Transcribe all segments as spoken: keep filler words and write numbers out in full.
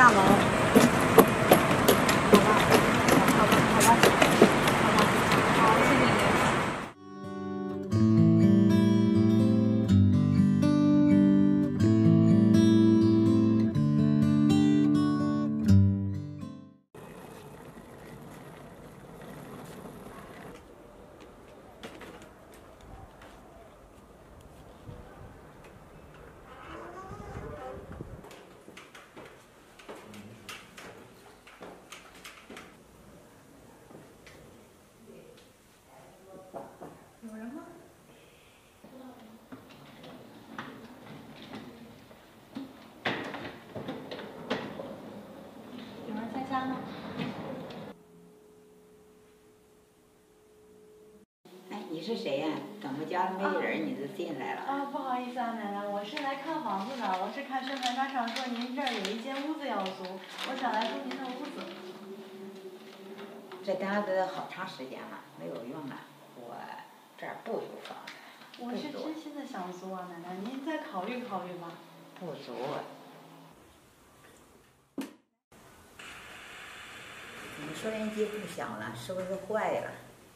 下楼。好吧，好吧，好吧，好吧，好，谢谢您。 有人吗？有人在家吗？ 哎，你是谁呀？怎么家里没人你就进来了？ 啊，不好意思啊，奶奶，我是来看房子的。我是看宣传单上说您这儿有一间屋子要租，我想来租您的屋子。 这单子好长时间了，没有用了。我这儿不租房子。 我是真心的想租啊，奶奶，您再考虑考虑吧。 不租。你收音机不响了，是不是坏了？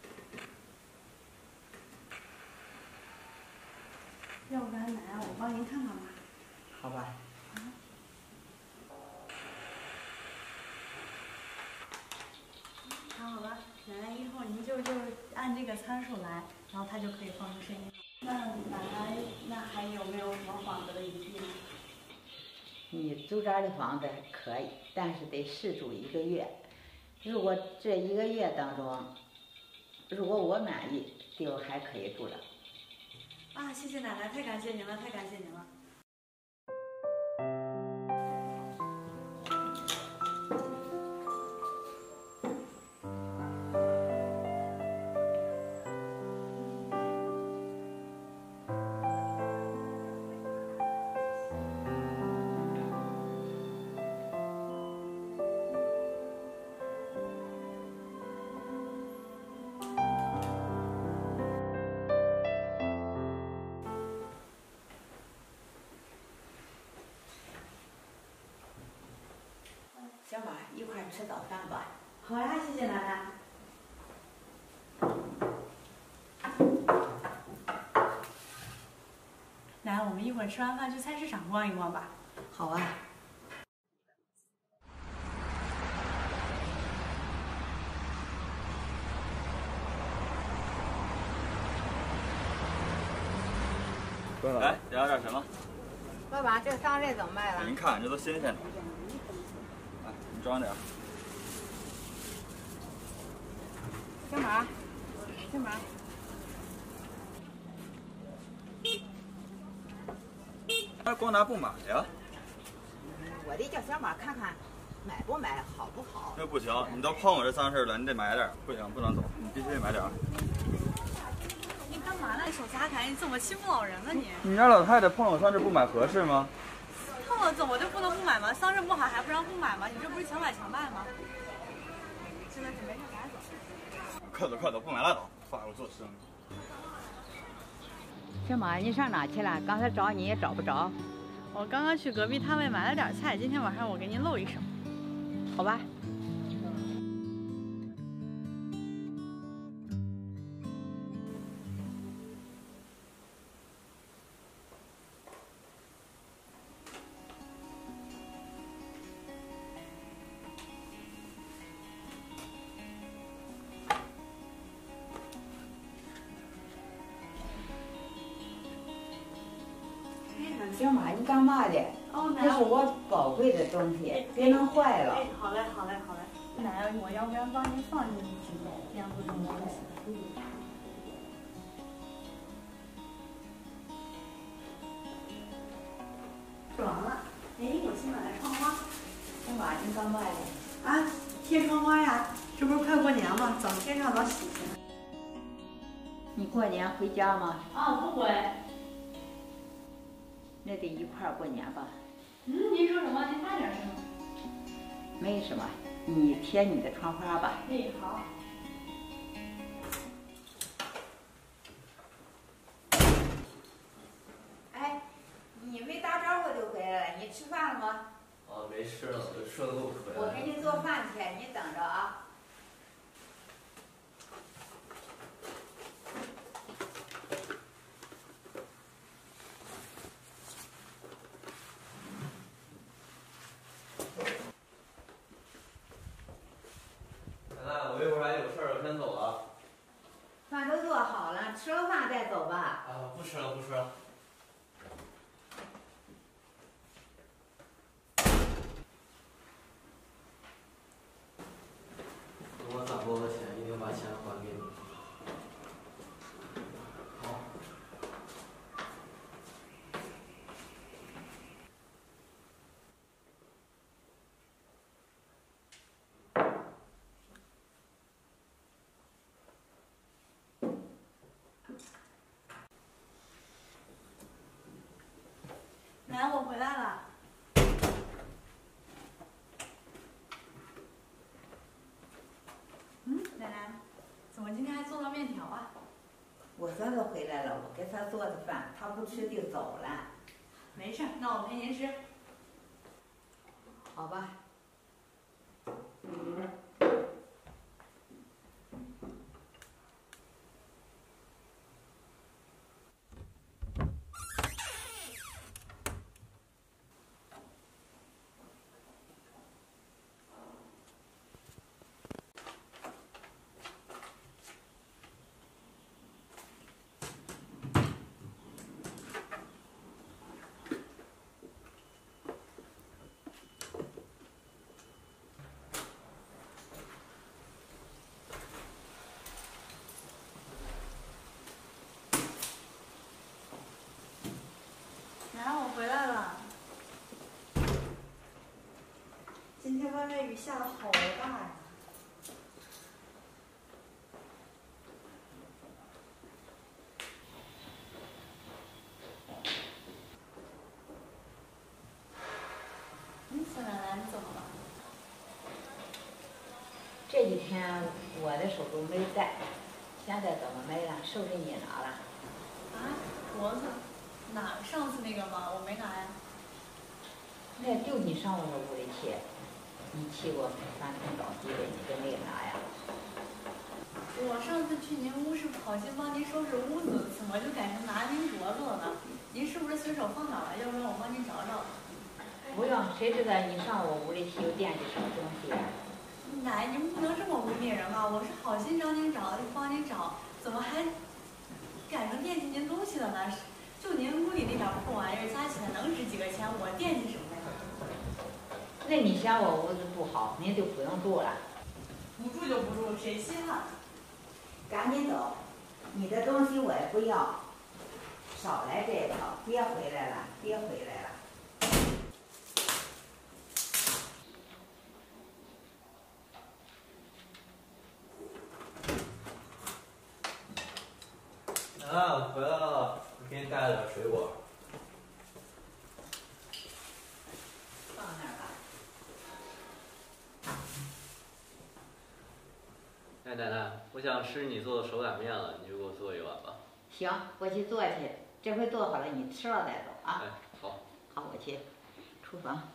要不然奶奶，我帮您看看吧。 好吧。 啊。看好了，奶奶，一会儿您就就按这个参数来，然后它就可以放出声音了。 那奶奶，那还有没有什么缓和的余地呢？ 你租这儿的房子可以，但是得试住一个月。如果这一个月当中，如果我满意，就还可以住了。 啊，谢谢奶奶，太感谢您了，太感谢您了。 小马，一块儿吃早饭吧。 好呀，谢谢奶奶。奶奶，我们一会儿吃完饭去菜市场逛一逛吧。 好啊。 来，要点什么？ 爸爸，这桑葚怎么卖了？ 您看，这都新鲜的。来，你装点。 小马，小马。 那光拿不买呀？ 我得叫小马看看，买不买，好不好？ 那不行，你都碰我这脏事了，你得买点。不行，不能走，你必须得买点。 你干嘛呢？手擦开，你怎么欺负老人呢你？ 你家老太太碰我桑葚不买合适吗？ 碰了怎么就不能不买吗？桑葚不好还不让不买吗？你这不是强买强卖吗？现在是没事赶紧走。 快走快走，不买拉倒，花我做生意。 小马，你上哪去了？刚才找你也找不着。 我刚刚去隔壁摊位买了点菜，今天晚上我给您露一手， 好吧。小马，你干嘛的？ 哦，奶奶， 这是我宝贵的东西，别弄坏了。 哎，好嘞，好嘞，好嘞。奶奶，我要不然帮您放进去，这样不就没关系了？做完了。哎，我新买的窗花。 小马，你干嘛的？ 啊，贴窗花呀，这不是快过年吗？早贴上早喜庆。 你过年回家吗？ 啊，不回。 那得一块儿过年吧？ 嗯，您说什么？您大点声。 没什么，你贴你的窗花吧。 哎，好。 哎，你没打招呼就回来了，你吃饭了吗？ 啊， 没吃呢，我就顺路回来。 我给你做饭去，你等着啊。 奶奶，我一会儿还有事儿，我先走了。 饭都做好了，吃了饭再走吧。 啊，不吃了，不吃了。等我攒够了钱，一定把钱还给你。好。 奶，我回来了。嗯，奶奶，怎么今天还做了面条啊？ 我孙子回来了，我给他做的饭，他不吃就走了。 没事，那我陪您吃。 好吧。 奶奶，我回来了。今天外面雨下的好大呀。嗯，小奶奶，你怎么了？ 这几天我的手中没带，现在怎么没了？是不是你拿了？ 啊，镯子，哪上次那个吗？我没拿呀。 那就你上我屋里去，你去过翻腾找地的，你就没有拿呀？ 我上次去您屋是跑去帮您收拾屋子，怎么就改成拿您镯子了呢？您是不是随手放哪了？要不然我帮您找找。 不用，谁知道你上我屋里去又惦记什么东西啊？ 奶，您不能这么污蔑人吧？我是好心找您找，帮您找，怎么还改成惦记您东西了呢？就您屋里那点破玩意儿，加起来能值几个钱？我惦记什么呀？ 那你嫌我屋子不好，您就不用住了。 不住就不住，谁稀罕？ 赶紧走，你的东西我也不要，少来这套，别回来了，别回来了。 奶奶，我回来了，我给你带了点水果。 放那儿吧。 哎，奶奶，我想吃你做的手擀面了，你就给我做一碗吧。 行，我去做去，这回做好了你吃了再走啊。 哎，好。 好，我去厨房。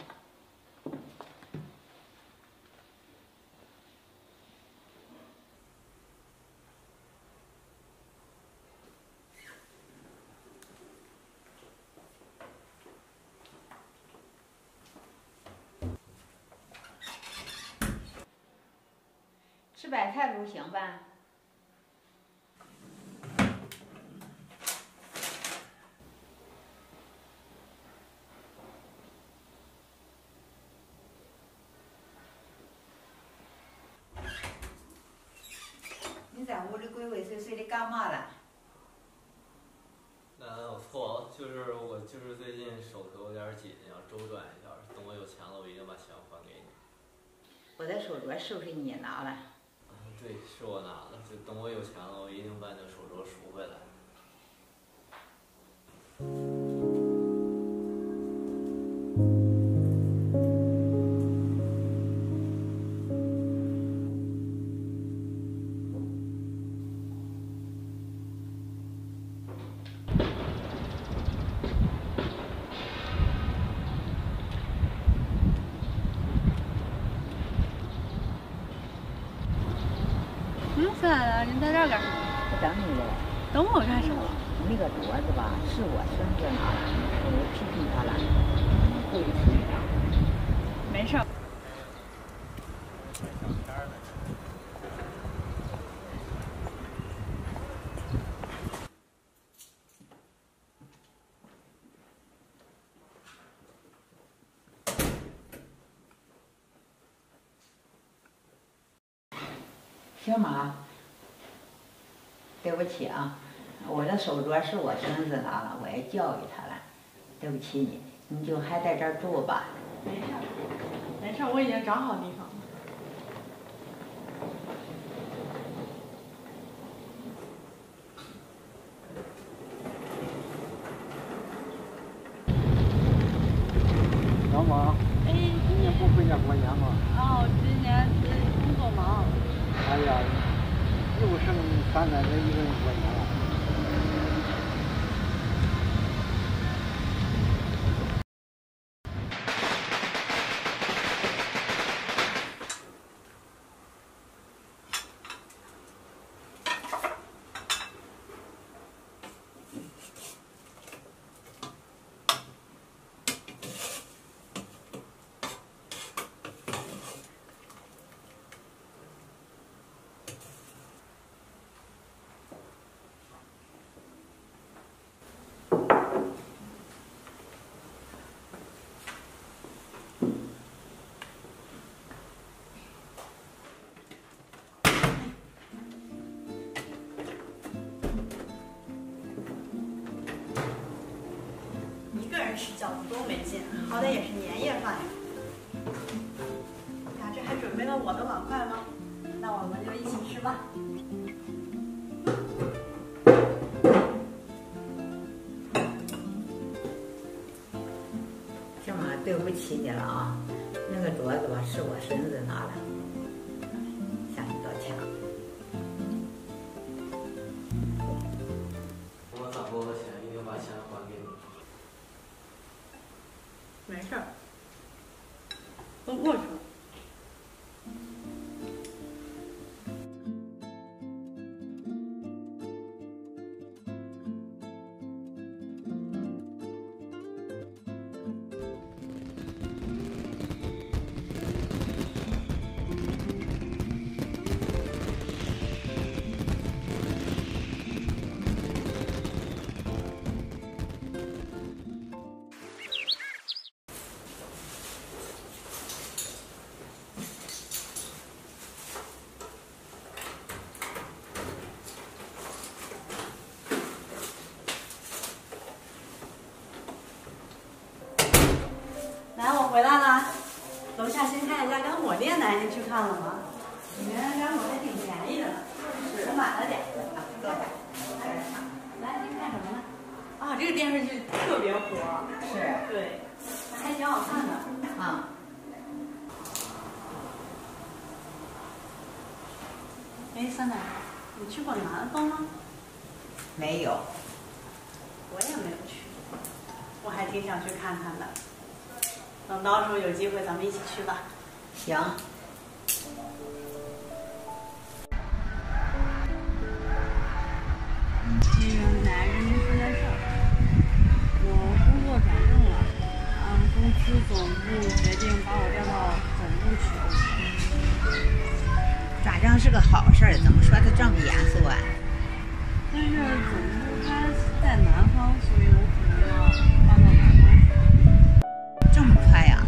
吃白菜不行吧？你在屋里鬼鬼祟祟的干嘛了？ 奶奶，我错了，就是我就是最近手头有点紧，要周转一下，等我有钱了，我一定把钱还给你。 我的手镯是不是你拿了？ 嗯，对，是我拿的，就等我有钱了，我一定把你的手镯赎回来。 回来了，你在这儿干什么？ 我等你嘞。 等我干什么？ 那个镯子吧，是我孙子拿的，我批评他了，对不起他。 没事儿。 小马，对不起啊，我的手镯是我孙子拿了，我也教育他了，对不起你，你就还在这儿住吧。 没事儿，没事儿，我已经找好地方了。 小马， 哎， 今年不回家过年吗？ 哦，今年自己工作忙。 哎呀，又剩三奶奶一个人过年了。 吃饺子多没劲，好歹也是年夜饭呀。呀，这还准备了我的碗筷吗？那我们就一起吃吧。 小马，对不起你了啊，那个镯子吧是我孙子拿的，向你道歉。 我攒够了钱，一定把钱还给你。 没事儿，都过去了。来，我回来了。楼下新开了家干果店呢，您去看了吗？里面干果还挺便宜的呢，我买了点。 坐下。 来，您看什么呢？啊，这个电视剧特别火。 是。 对，还挺好看的。 啊。 哎，三奶奶，你去过南方吗？ 没有。 我也没有去过，我还挺想去看看的。等到时候有机会，咱们一起去吧。 行。 那个奶，跟您说件事儿，我工作转正了，嗯，公司总部决定把我调到总部去。 转正是个好事儿，怎么说的这么严肃啊？ 但是总部它在南方，所以我可能要搬到南方。 这么快呀？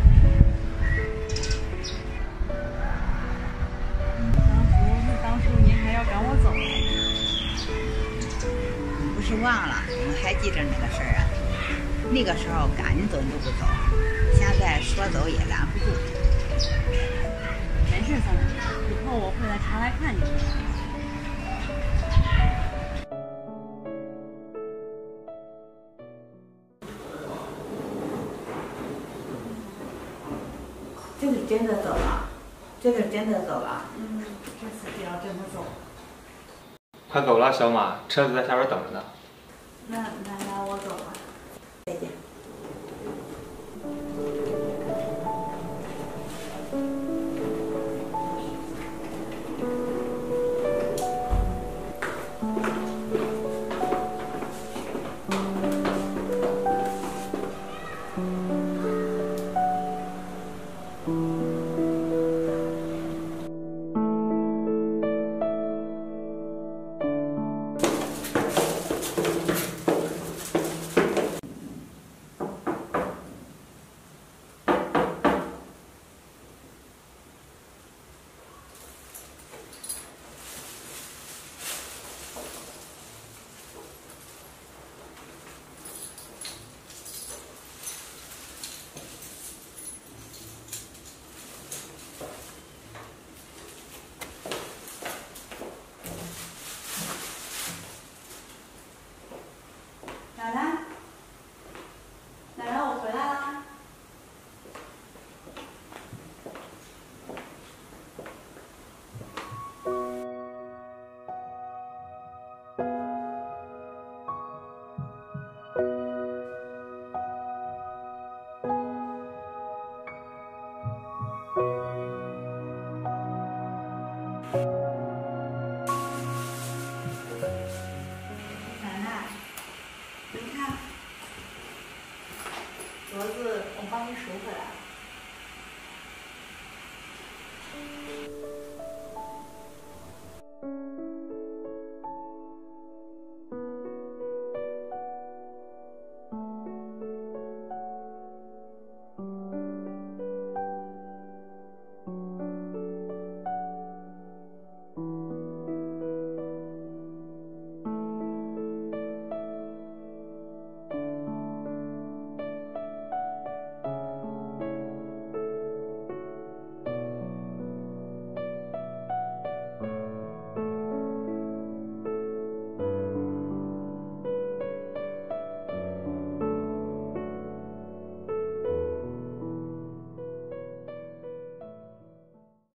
当初当初您还要赶我走来着。 你不是忘了？我还记着那个事儿啊。那个时候赶紧走你都不走，现在说走也拦不住。 没事，三奶奶，以后我会来常来看你的。 这个真的走了，这个真的走了。 嗯，这次是要真的走。 快走了，小马，车子在下边等着呢。 那奶奶，我走了。 再见。 你看，镯子我帮你赎回来了。